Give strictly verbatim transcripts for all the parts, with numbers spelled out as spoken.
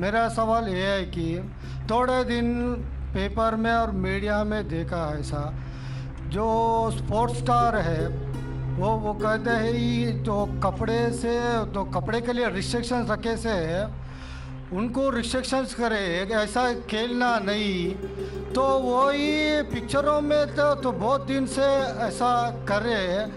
मेरा सवाल ये है कि थोड़े दिन पेपर में और मीडिया में देखा ऐसा, जो स्पोर्ट्स स्टार है वो वो कहते हैं ये जो कपड़े से तो कपड़े के लिए रिस्ट्रिक्शंस रखे से है, उनको रिस्ट्रिक्शंस करे, ऐसा खेलना नहीं, तो वही पिक्चरों में तो, तो बहुत दिन से ऐसा करे,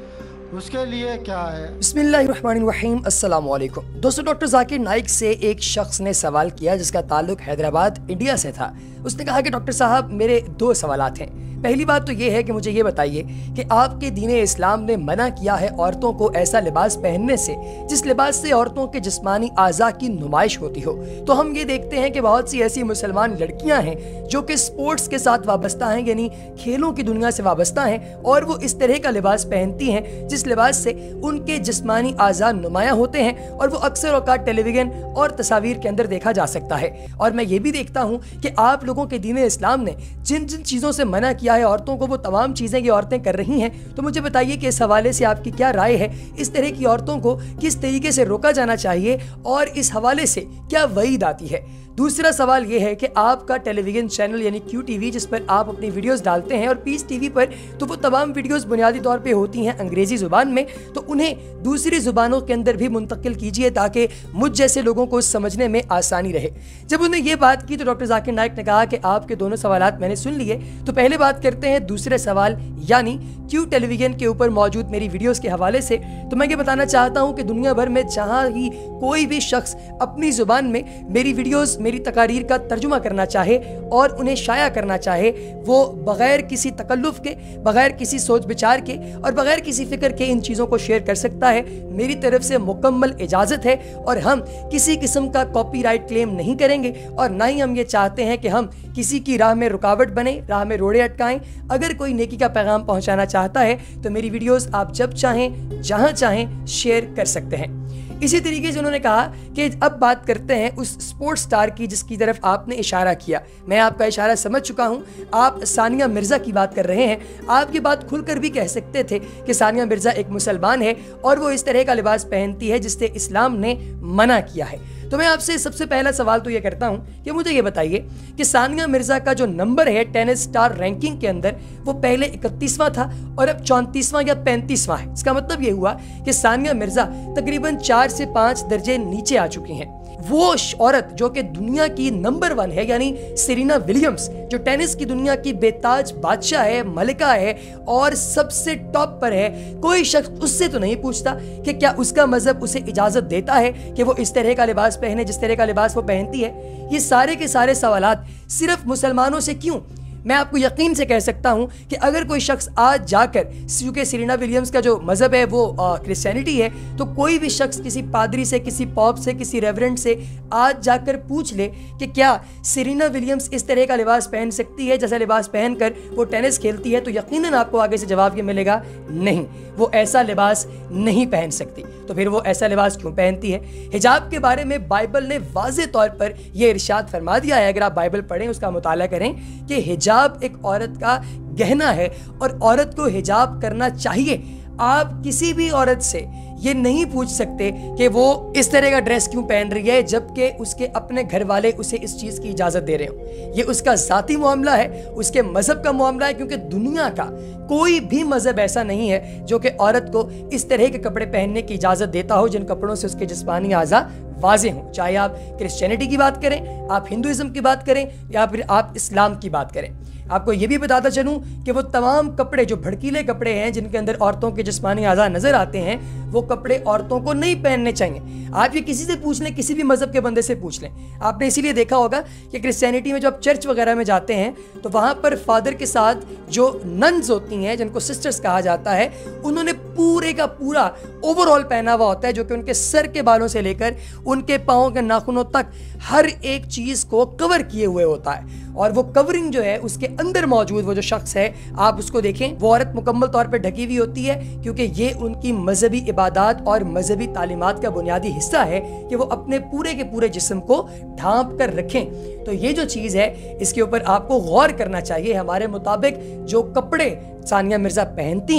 उसके लिए क्या है? बिस्मिल्लाहिर्रहमानिर्रहीम, अस्सलाम वालेकुम दोस्तों। डॉक्टर जाकिर नाइक से एक शख्स ने सवाल किया जिसका ताल्लुक हैदराबाद इंडिया से था। उसने कहा कि डॉक्टर साहब मेरे दो सवालात हैं। पहली बात तो ये है कि मुझे ये बताइए कि आपके दीन इस्लाम ने मना किया है औरतों को ऐसा लिबास पहनने से जिस लिबास से औरतों के जिस्मानी आज़ा की नुमाइश होती हो। तो हम ये देखते हैं कि बहुत सी ऐसी मुसलमान लड़कियां हैं जो कि स्पोर्ट्स के साथ वाबस्ता हैं, यानी खेलों की दुनिया से वाबस्ता हैं, और वो इस तरह का लिबास पहनती हैं जिस लिबास से उनके जिस्मानी आज़ा नुमायां होते हैं, और वो अक्सर औकात टेलीविजन और तस्वीर के अंदर देखा जा सकता है। और मैं ये भी देखता हूँ कि आप लोगों के दीन इस्लाम ने जिन जिन चीज़ों से मना किया है औरतों को, वो तमाम चीज़ें ये औरतें कर रही हैं। तो मुझे बताइए कि इस हवाले से आपकी क्या राय है, इस तरह की औरतों को किस तरीके से रोका जाना चाहिए और इस हवाले से क्या वईद आती है। दूसरा सवाल ये है कि आपका टेलीविजन चैनल यानी क्यू टीवी, जिस पर आप अपनी वीडियोस डालते हैं, और पीस टीवी पर तो वो तमाम वीडियोस बुनियादी तौर पे होती हैं अंग्रेजी ज़ुबान में, तो उन्हें दूसरी ज़ुबानों के अंदर भी मुंतकिल कीजिए ताकि मुझ जैसे लोगों को समझने में आसानी रहे। जब उन्हें ये बात की तो डॉक्टर जाकिर नाइक ने कहा कि आपके दोनों सवालात मैंने सुन लिए, तो पहले बात करते हैं दूसरे सवाल यानी क्यू टेलीविजन के ऊपर मौजूद मेरी वीडियोस के हवाले से। तो मैं ये बताना चाहता हूँ कि दुनिया भर में जहाँ ही कोई भी शख्स अपनी ज़ुबान में मेरी वीडियोस, मेरी तकारीर का तर्जुमा करना चाहे और उन्हें शाया करना चाहे, वो बगैर किसी तकल्लुफ़ के, बगैर किसी सोच विचार के और बगैर किसी फिक्र के इन चीज़ों को शेयर कर सकता है। मेरी तरफ से मुकम्मल इजाज़त है और हम किसी किस्म का कॉपीराइट क्लेम नहीं करेंगे, और ना ही हम ये चाहते हैं कि हम किसी की राह में रुकावट बने, राह में रोड़े अटकाएं। अगर कोई नेकी का पैगाम पहुंचाना चाहता है तो मेरी वीडियोस आप जब चाहें, जहां चाहें शेयर कर सकते हैं। इसी तरीके से उन्होंने कहा कि अब बात करते हैं उस स्पोर्ट्स स्टार की जिसकी तरफ आपने इशारा किया। मैं आपका इशारा समझ चुका हूं, आप सानिया मिर्ज़ा की बात कर रहे हैं। आप ये बात खुलकर भी कह सकते थे कि सानिया मिर्ज़ा एक मुसलमान है और वो इस तरह का लिबास पहनती है जिससे इस्लाम ने मना किया है। तो मैं आपसे सबसे पहला सवाल तो ये करता हूं कि मुझे ये बताइए कि सानिया मिर्ज़ा का जो नंबर है टेनिस स्टार रैंकिंग के अंदर, वो पहले इकतीसवां था और अब चौंतीसवां या पैंतीसवां है। इसका मतलब ये हुआ कि सानिया मिर्ज़ा तकरीबन चार से पांच दर्जे नीचे आ चुकी हैं। वो औरत जो कि दुनिया की नंबर वन है, यानी सेरेना विलियम्स, जो टेनिस की दुनिया की बेताज बादशाह है, मलिका है और सबसे टॉप पर है, कोई शख्स उससे तो नहीं पूछता कि क्या उसका मजहब उसे इजाजत देता है कि वो इस तरह का लिबास पहने जिस तरह का लिबास वो पहनती है। ये सारे के सारे सवालात सिर्फ मुसलमानों से क्यों? मैं आपको यकीन से कह सकता हूं कि अगर कोई शख्स आज जाकर, क्योंकि सेरेना विलियम्स का जो मजहब है वो क्रिश्चियनिटी है, तो कोई भी शख्स किसी पादरी से, किसी पॉप से, किसी रेवरेंड से आज जाकर पूछ ले कि क्या सेरेना विलियम्स इस तरह का लिबास पहन सकती है जैसा लिबास पहनकर वो टेनिस खेलती है, तो यकीनन आपको आगे से जवाब ये मिलेगा, नहीं, वो ऐसा लिबास नहीं पहन सकती। तो फिर वो ऐसा लिबास क्यों पहनती है? हिजाब के बारे में बाइबल ने वाज़े तौर पर यह इरशाद फरमा दिया है, अगर आप बाइबल पढ़ें, उसका मुताला करें, कि हिजाब एक औरत का गहना है और औरत को हिजाब करना चाहिए। आप किसी भी औरत से ये नहीं पूछ सकते कि वो इस तरह का ड्रेस क्यों पहन रही है जबकि उसके अपने घर वाले उसे इस चीज़ की इजाज़त दे रहे हो। ये उसका ज़ाती मामला है, उसके मज़हब का मामला है, क्योंकि दुनिया का कोई भी मज़हब ऐसा नहीं है जो कि औरत को इस तरह के कपड़े पहनने की इजाज़त देता हो जिन कपड़ों से उसके जिस्मानी आज़ा वाज़े हों। चाहे आप क्रिश्चियनिटी की बात करें, आप हिंदुइज्म की बात करें या फिर आप इस्लाम की बात करें। आपको ये भी बताता चलूं कि वो तमाम कपड़े जो भड़कीले कपड़े हैं जिनके अंदर औरतों के जिस्मानी आज़ा नजर आते हैं, वो कपड़े औरतों को नहीं पहनने चाहिए। आप ये किसी से पूछ लें, किसी भी मजहब के बंदे से पूछ लें। आपने इसीलिए देखा होगा कि क्रिश्चियनिटी में जो आप चर्च वगैरह में जाते हैं तो वहाँ पर फादर के साथ जो नन्स होती हैं, जिनको सिस्टर्स कहा जाता है, उन्होंने पूरे का पूरा ओवरऑल पहना हुआ होता है जो कि उनके सर के बालों से लेकर उनके पाँव के नाखूनों तक हर एक चीज़ को कवर किए हुए होता है। और वो कवरिंग जो है उसके अंदर मौजूद वो जो शख्स है, आप उसको देखें, वो औरत मुकम्मल तौर पर ढकी हुई होती है, क्योंकि ये उनकी मजहबी इबादत और मजहबी तालीमात का बुनियादी हिस्सा है कि वो अपने पूरे के पूरे जिस्म को ढांप कर रखें। तो ये जो चीज़ है इसके ऊपर आपको गौर करना चाहिए। हमारे मुताबिक जो कपड़े सानिया मिर्ज़ा पहनती हैं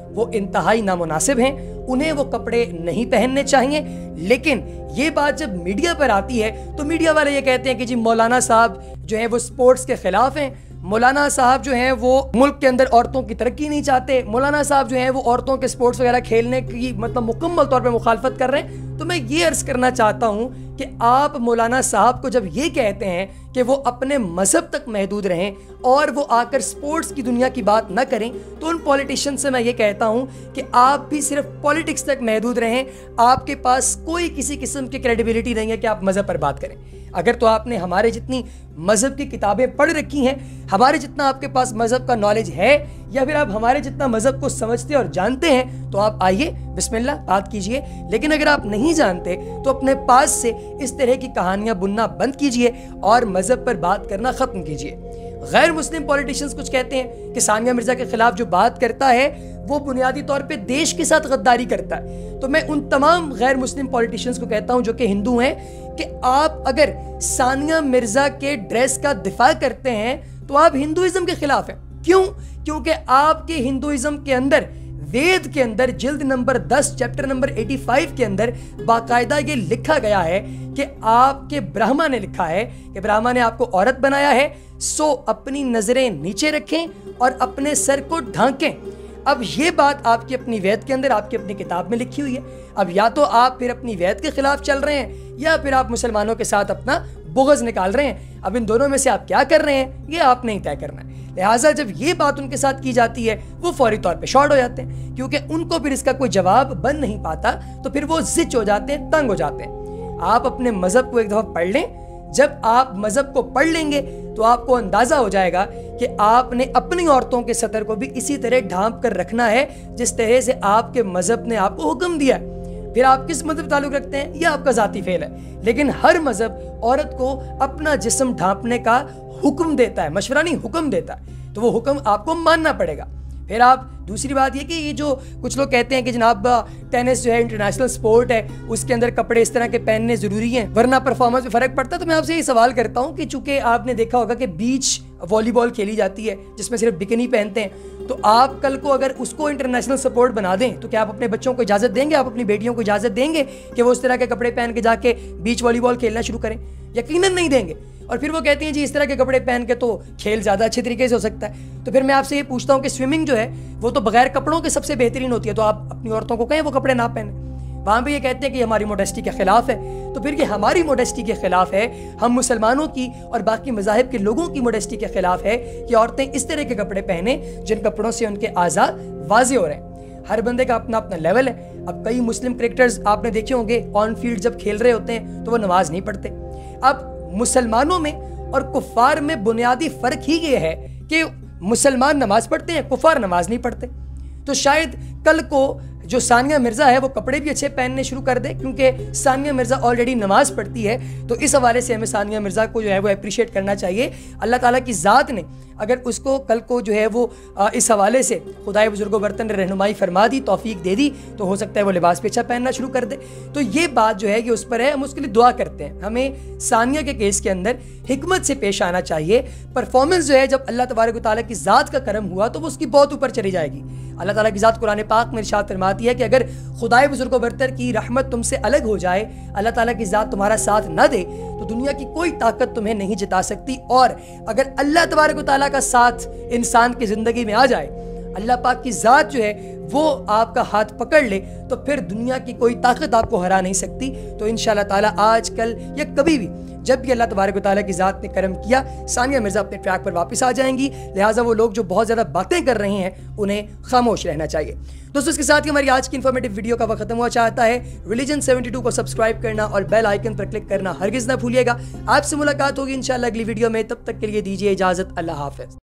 وہ انتہائی نامناسب ہیں، انہیں وہ کپڑے نہیں پہننے چاہیے۔ لیکن یہ بات جب میڈیا پر آتی ہے تو میڈیا والے یہ کہتے ہیں کہ جی مولانا صاحب جو ہیں وہ سپورٹس کے خلاف ہیں، مولانا صاحب جو ہیں وہ ملک کے اندر عورتوں کی ترقی نہیں چاہتے، مولانا صاحب جو ہیں وہ عورتوں کے سپورٹس وغیرہ کھیلنے کی مطلب مکمل طور پہ مخالفت کر رہے ہیں۔ تو میں یہ عرض کرنا چاہتا ہوں کہ آپ مولانا صاحب کو جب یہ کہتے ہیں کہ وہ اپنے مذہب تک محدود رہیں اور وہ آ کر سپورٹس کی دنیا کی بات نہ کریں، تو ان پولیٹیشین سے میں یہ کہتا ہوں کہ آپ بھی صرف پولیٹکس تک محدود رہیں، آپ کے پاس کوئی کسی قسم کی کریڈیبلٹی نہیں ہے کہ آپ مذہب پر بات کریں۔ اگر تو آپ نے ہمارے جتنی مذہب کی کتابیں پڑھ رکھی ہیں، ہمارے جتنا آپ کے پاس مذہب کا نالج ہے، یا پھر آپ ہمارے جتنا مذہب کو سمجھتے اور جانتے ہیں، تو آپ آئیے بسم اللہ بات کیجئے۔ لیکن اگر آپ نہیں جانتے تو اپنے پاس سے اس طرح کی کہانیاں بننا بند کیجئے اور مذہب پر بات کرنا ختم کیجئے۔ غیر مسلم پولیٹیشنز کچھ کہتے ہیں کہ ثانیہ مرزا کے خلاف جو بات کرتا ہے وہ بنیادی طور پہ دیش کے ساتھ غداری کرتا ہے۔ تو میں ان تمام غیر مسلم پولیٹیشنز کو کہتا ہوں جو کہ ہندو ہیں کہ آپ اگر ثانیہ مرزا کے ڈریس کا دفاع کرتے ہیں تو آپ ہندوازم کے خلاف ہیں۔ کیوں؟ کیونکہ آپ کے ہندوازم کے اندر، وید کے اندر جلد نمبر دس چیپٹر نمبر اٹھاسی کے اندر باقاعدہ یہ لکھا گیا ہے کہ آپ کے برہما نے لکھا ہے کہ برہما نے آپ کو عورت بنایا ہے، سو اپنی نظریں نیچے رکھیں اور اپنے سر کو ڈھانکیں۔ اب یہ بات آپ کی اپنی وید کے اندر، آپ کی اپنی کتاب میں لکھی ہوئی ہے۔ اب یا تو آپ پھر اپنی وید کے خلاف چل رہے ہیں یا پھر آپ مسلمانوں کے ساتھ اپنا بغض نکال رہے ہیں۔ اب ان دونوں میں سے آپ کیا کر رہے ہیں یہ آپ نے ہی طے کرنا ہے۔ لہٰذا جب یہ بات ان کے ساتھ کی جاتی ہے وہ فوری طور پہ شارٹ ہو جاتے ہیں، کیونکہ ان کو پھر اس کا کوئی جواب بن نہیں پاتا، تو پھر وہ زچ ہو جاتے ہیں، تنگ ہو جاتے ہیں۔ آپ اپنے مذہب کو ایک دفعہ پڑھ لیں۔ جب آپ مذہب کو پڑھ لیں گے تو آپ کو اندازہ ہو جائے گا کہ آپ نے اپنی عورتوں کے سطر کو بھی اسی طرح ڈھانپ کر رکھنا ہے جس طرح سے آپ کے مذہب نے آپ کو حکم دیا ہے۔ پھر آپ کس مذہب تعلق رکھتے ہیں یہ آپ کا ذاتی فعل ہے، لیکن ہر مذہب عورت کو اپنا جسم ڈھانپنے کا حکم دیتا ہے، مشورہ نہیں حکم دیتا ہے، تو وہ حکم آپ کو ماننا پڑے گا۔ پھر آپ دوسری بات یہ کہ یہ جو کچھ لوگ کہتے ہیں کہ جناب ٹینس جو ہے انٹرنیشنل سپورٹ ہے، اس کے اندر کپڑے اس طرح کے پہننے ضروری ہیں ورنہ پرفارمنس میں فرق پڑتا ہے، تو میں آپ سے یہ سوال کرتا ہوں کہ چونکہ آپ نے دیکھا ہوگا کہ بیچ والی بال کھیلی جاتی ہے جس میں صرف بکنی پہنتے ہیں، تو آپ کل کو اگر اس کو انٹرنیشنل سپورٹ بنا دیں تو کیا آپ اپنے بچوں کو اجازت دیں گے، آپ اپنی بیٹیوں کو اجازت دیں گے کہ وہ اس طرح کے کپڑے پہن کے جا کے بیچ والی بال کھیلنا شروع کریں؟ یقیناً نہیں دیں گے۔ اور پھر وہ کہتے ہیں جی اس طرح کے کپڑے پہن کے تو کھیل زیادہ اچھے طریقے سے ہو سکتا ہے۔ تو پھر میں آپ سے یہ پوچھتا ہوں کہ سوئمنگ جو ہے وہ تو بغیر کپڑوں کے سب سے بہترین ہوتی ہے، تو آپ اپنی عورتوں کو کہیں وہ کپڑے نہ پہنیں۔ وہاں پہ یہ کہتے ہیں کہ ہماری موڈیسٹی کے خلاف ہے، تو پھر یہ ہماری موڈیسٹی کے خلاف ہے، ہم مسلمانوں کی اور باقی مذاہب کے لوگوں کی موڈیسٹی کے خلاف ہے کہ عورتیں اس طرح کے کپڑے پہنیں جن کپڑوں سے ان کے اعضاء واضح ہو رہے ہیں۔ ہر بندے کا اپنا اپنا لیول ہے۔ اب کئی مسلم کرکٹرز آپ نے دیکھے ہوں گے آن فیلڈ جب کھیل رہے ہوتے ہیں تو وہ نماز نہیں پڑھتے۔ اب مسلمانوں میں اور کفار میں بنیادی فرق ہی یہ ہے کہ مسلمان نماز پڑھتے ہیں، کفار نماز نہیں پڑھتے۔ تو شاید کل کو جو ثانیہ مرزا ہے وہ کپڑے بھی اچھے پہننے شروع کر دے، کیونکہ ثانیہ مرزا آلریڈی نماز پڑھتی ہے، تو اس حوالے سے ہمیں ثانیہ مرزا کو جو ہے وہ اپریشیٹ کرنا چاہیے۔ اللہ تعالیٰ کی ذات نے اگر اس کو کل کو جو ہے وہ اس حوالے سے خدائے بزرگ و برتن نے رہنمائی فرما دی، توفیق دے دی، تو ہو سکتا ہے وہ لباس بھی اچھا پہننا شروع کر دے۔ تو یہ بات جو ہے کہ اس پر ہے، ہم اس کے لیے دعا کرتے ہیں۔ ہمیں ثانیہ کے کیس کے اندر حکمت سے پیش آنا چاہیے۔ پرفارمنس جو ہے جب اللہ تبارک و تعالیٰ کی ذات کا کرم ہوا تو وہ اس کی بہت اوپر چلی جائے گی۔ اللہ تعالیٰ کی ذات قرآن پاک میں ارشاد فرماتی ہے کہ اگر خدائے بزرگ و برتر کی رحمت تم سے الگ ہو جائے، اللہ تعالیٰ کی ذات تمہارا ساتھ نہ دے، تو دنیا کی کوئی طاقت تمہیں نہیں جتا سکتی۔ اور اگر اللہ تبارک و تعالیٰ کا ساتھ انسان کی زندگی میں آ جائے، اللہ پاک کی ذات جو ہے وہ آپ کا ہاتھ پکڑ لے، تو پھر دنیا کی کوئی طاقت آپ کو ہرا نہیں سکتی۔ تو انشاءاللہ تعالیٰ آج کل یا کبھی بھی جب بھی اللہ تبارک و تعالیٰ کی ذات نے کرم کیا، ثانیہ مرزا اپنے ٹریک پر واپس آ جائیں گی۔ لہٰذا وہ لوگ جو بہت زیادہ باتیں کر رہے ہیں انہیں خاموش رہنا چاہیے۔ دوستوں اس کے ساتھ ہی ہماری آج کی انفارمیٹیو ویڈیو کا وقت ختم ہوا چاہتا ہے۔ ریلیجن سیونٹی ٹو کو سبسکرائب کرنا اور بیل آئیکن پر کلک کرنا ہرگز نہ بھولیے گا۔ آپ سے ملاقات ہوگی انشاءاللہ اگلی ویڈیو میں، تب تک کے لیے دیجیے اجازت، اللہ حافظ۔